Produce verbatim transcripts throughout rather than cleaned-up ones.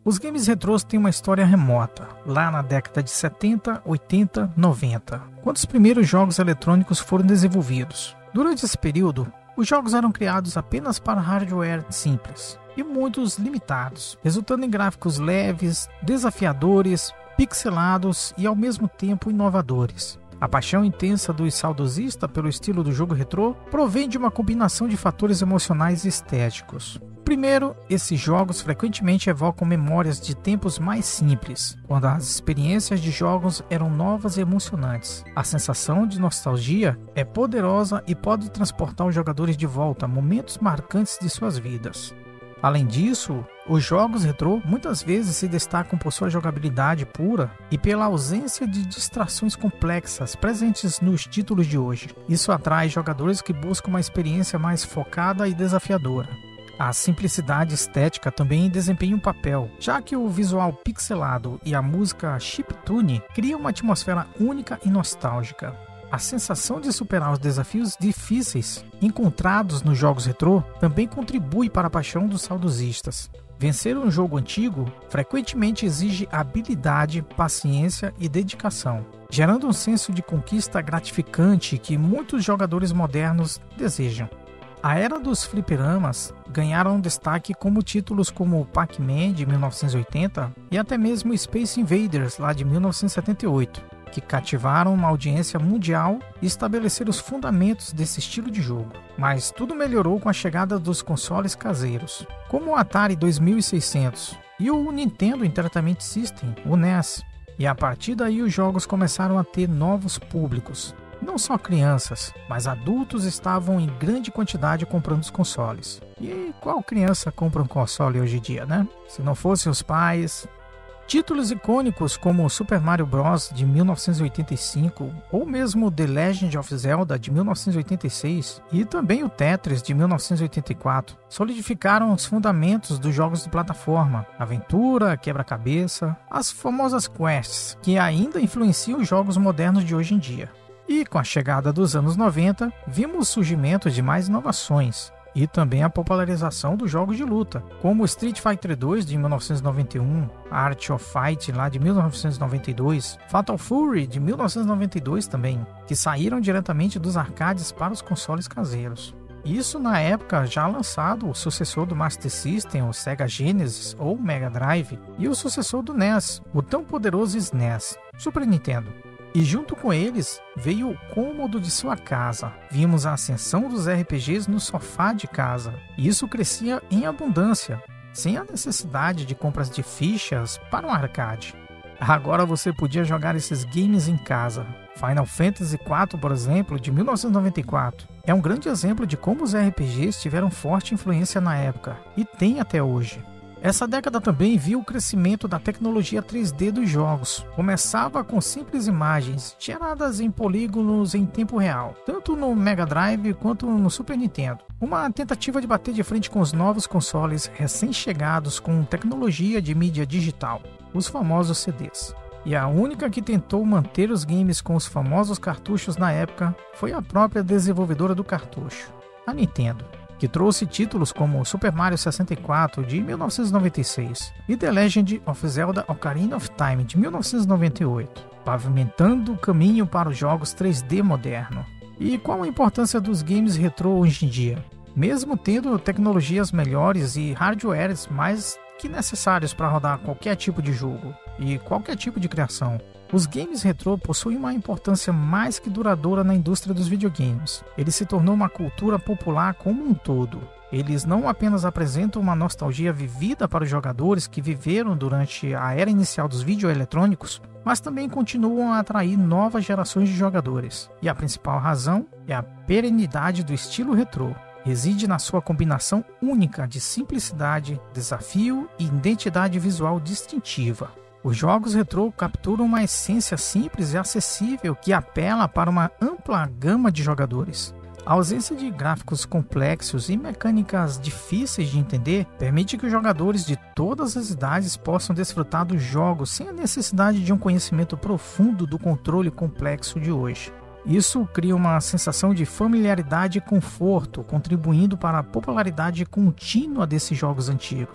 Os games retrôs têm uma história remota, lá na década de setenta, oitenta, noventa, quando os primeiros jogos eletrônicos foram desenvolvidos. Durante esse período, os jogos eram criados apenas para hardware simples e muitos limitados, resultando em gráficos leves, desafiadores, pixelados e ao mesmo tempo inovadores. A paixão intensa dos saudosistas pelo estilo do jogo retrô provém de uma combinação de fatores emocionais e estéticos. Primeiro, esses jogos frequentemente evocam memórias de tempos mais simples, quando as experiências de jogos eram novas e emocionantes. A sensação de nostalgia é poderosa e pode transportar os jogadores de volta a momentos marcantes de suas vidas. Além disso, os jogos retrô muitas vezes se destacam por sua jogabilidade pura e pela ausência de distrações complexas presentes nos títulos de hoje. Isso atrai jogadores que buscam uma experiência mais focada e desafiadora. A simplicidade estética também desempenha um papel, já que o visual pixelado e a música chiptune criam uma atmosfera única e nostálgica. A sensação de superar os desafios difíceis encontrados nos jogos retrô também contribui para a paixão dos saudosistas. Vencer um jogo antigo frequentemente exige habilidade, paciência e dedicação, gerando um senso de conquista gratificante que muitos jogadores modernos desejam. A era dos fliperamas ganharam destaque como títulos como Pac-Man de mil novecentos e oitenta e até mesmo Space Invaders lá de mil novecentos e setenta e oito, que cativaram uma audiência mundial e estabeleceram os fundamentos desse estilo de jogo. Mas tudo melhorou com a chegada dos consoles caseiros, como o Atari dois mil e seiscentos e o Nintendo Entertainment System, o N E S. E a partir daí os jogos começaram a ter novos públicos. Não só crianças, mas adultos estavam em grande quantidade comprando os consoles. E qual criança compra um console hoje em dia, né? Se não fossem os pais. Títulos icônicos como Super Mario Bros. De mil novecentos e oitenta e cinco ou mesmo The Legend of Zelda de mil novecentos e oitenta e seis e também o Tetris de mil novecentos e oitenta e quatro solidificaram os fundamentos dos jogos de plataforma, aventura, quebra-cabeça, as famosas quests, que ainda influenciam os jogos modernos de hoje em dia. E com a chegada dos anos noventa, vimos o surgimento de mais inovações e também a popularização dos jogos de luta, como Street Fighter dois de mil novecentos e noventa e um, Art of Fight lá de mil novecentos e noventa e dois, Fatal Fury de mil novecentos e noventa e dois também, que saíram diretamente dos arcades para os consoles caseiros. Isso na época já lançado o sucessor do Master System, o Sega Genesis ou Mega Drive, e o sucessor do N E S, o tão poderoso S N E S, Super Nintendo. E junto com eles veio o cômodo de sua casa. Vimos a ascensão dos R P Gs no sofá de casa. E isso crescia em abundância, sem a necessidade de compras de fichas para um arcade. Agora você podia jogar esses games em casa. Final Fantasy quatro, por exemplo, de mil novecentos e noventa e quatro, é um grande exemplo de como os R P Gs tiveram forte influência na época, e tem até hoje. Essa década também viu o crescimento da tecnologia três D dos jogos. Começava com simples imagens geradas em polígonos em tempo real, tanto no Mega Drive quanto no Super Nintendo. Uma tentativa de bater de frente com os novos consoles recém-chegados com tecnologia de mídia digital, os famosos C Ds. E a única que tentou manter os games com os famosos cartuchos na época foi a própria desenvolvedora do cartucho, a Nintendo, que trouxe títulos como Super Mario sessenta e quatro de mil novecentos e noventa e seis e The Legend of Zelda Ocarina of Time de mil novecentos e noventa e oito, pavimentando o caminho para os jogos três D moderno. E qual a importância dos games retrô hoje em dia? Mesmo tendo tecnologias melhores e hardwares mais que necessários para rodar qualquer tipo de jogo e qualquer tipo de criação, os games retrô possuem uma importância mais que duradoura na indústria dos videogames. Ele se tornou uma cultura popular como um todo. Eles não apenas apresentam uma nostalgia vivida para os jogadores que viveram durante a era inicial dos videoeletrônicos, mas também continuam a atrair novas gerações de jogadores. E a principal razão é a perenidade do estilo retrô. Reside na sua combinação única de simplicidade, desafio e identidade visual distintiva. Os jogos retrô capturam uma essência simples e acessível que apela para uma ampla gama de jogadores. A ausência de gráficos complexos e mecânicas difíceis de entender permite que os jogadores de todas as idades possam desfrutar dos jogos sem a necessidade de um conhecimento profundo do controle complexo de hoje. Isso cria uma sensação de familiaridade e conforto, contribuindo para a popularidade contínua desses jogos antigos.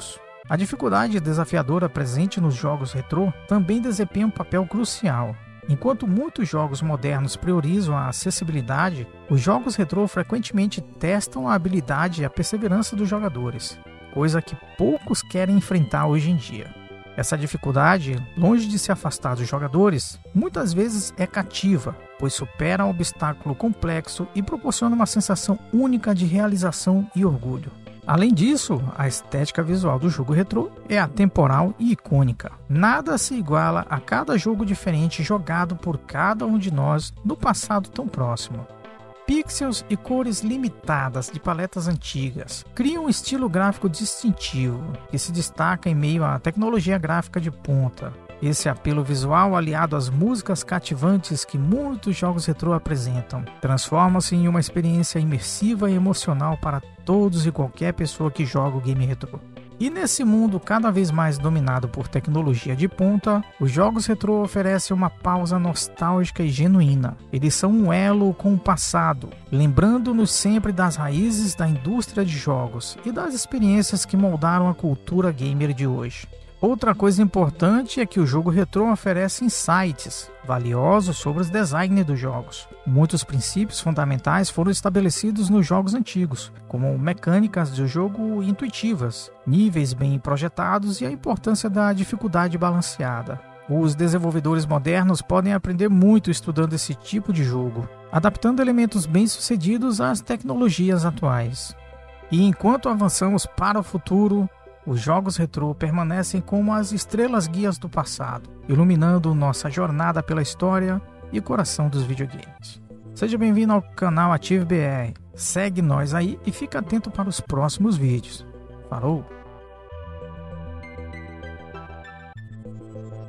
A dificuldade desafiadora presente nos jogos retrô também desempenha um papel crucial. Enquanto muitos jogos modernos priorizam a acessibilidade, os jogos retrô frequentemente testam a habilidade e a perseverança dos jogadores, coisa que poucos querem enfrentar hoje em dia. Essa dificuldade, longe de se afastar dos jogadores, muitas vezes é cativa, pois supera um obstáculo complexo e proporciona uma sensação única de realização e orgulho. Além disso, a estética visual do jogo retrô é atemporal e icônica. Nada se iguala a cada jogo diferente jogado por cada um de nós no passado tão próximo. Pixels e cores limitadas de paletas antigas criam um estilo gráfico distintivo, que se destaca em meio à tecnologia gráfica de ponta. Esse apelo visual, aliado às músicas cativantes que muitos jogos retrô apresentam, transforma-se em uma experiência imersiva e emocional para todos e qualquer pessoa que joga o game retrô. E nesse mundo cada vez mais dominado por tecnologia de ponta, os jogos retrô oferecem uma pausa nostálgica e genuína. Eles são um elo com o passado, lembrando-nos sempre das raízes da indústria de jogos e das experiências que moldaram a cultura gamer de hoje. Outra coisa importante é que o jogo retrô oferece insights valiosos sobre os designs dos jogos. Muitos princípios fundamentais foram estabelecidos nos jogos antigos, como mecânicas do jogo intuitivas, níveis bem projetados e a importância da dificuldade balanceada. Os desenvolvedores modernos podem aprender muito estudando esse tipo de jogo, adaptando elementos bem-sucedidos às tecnologias atuais. E enquanto avançamos para o futuro, os jogos retrô permanecem como as estrelas guias do passado, iluminando nossa jornada pela história e coração dos videogames. Seja bem-vindo ao canal Ative B R. Segue nós aí e fica atento para os próximos vídeos. Falou!